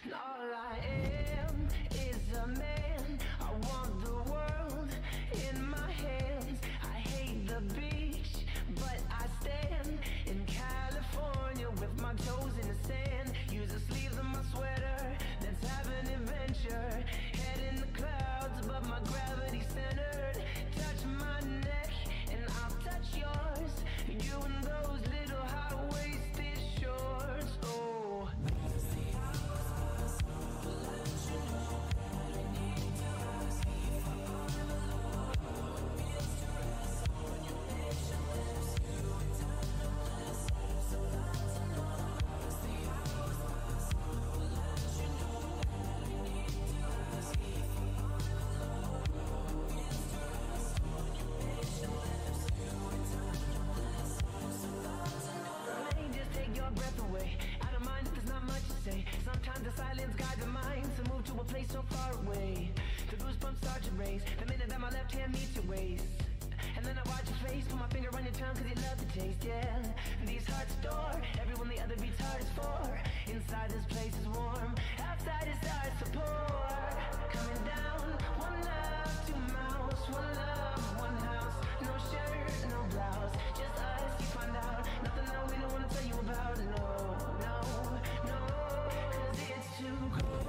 All I am is a man. I want the world in my hands. I hate the beach, but I stand in California with my toes in the sand. Use the sleeves of my sweater, let's have an adventure. Head in the clouds, but my gravity centered. Touch my neck and I'll touch yours. You and those little high-waisted shorts. Oh, sometimes the silence guides the mind to move to a place so far away. The goosebumps start to raise the minute that my left hand meets your waist. And then I watch your face, put my finger on your tongue cause you love the taste, yeah. These hearts adore everyone the other beats hard is for. Inside this place is warm, outside it starts to pour. Coming down, one love, two mouths, one love, one house. No shirt, no blouse, just us, you find out. Nothing that we don't wanna tell you about, no, no, no. Too cold.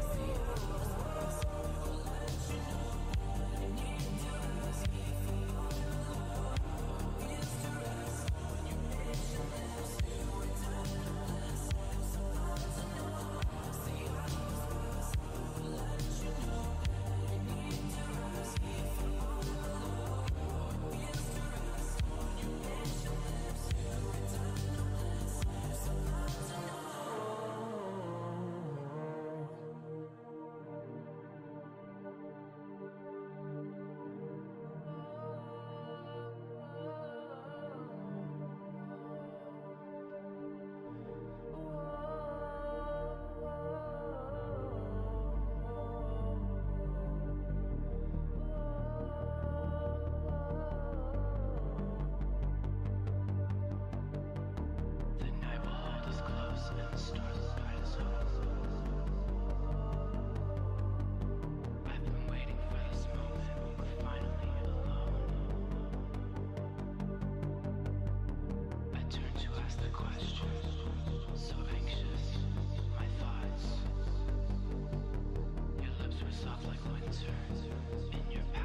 In your past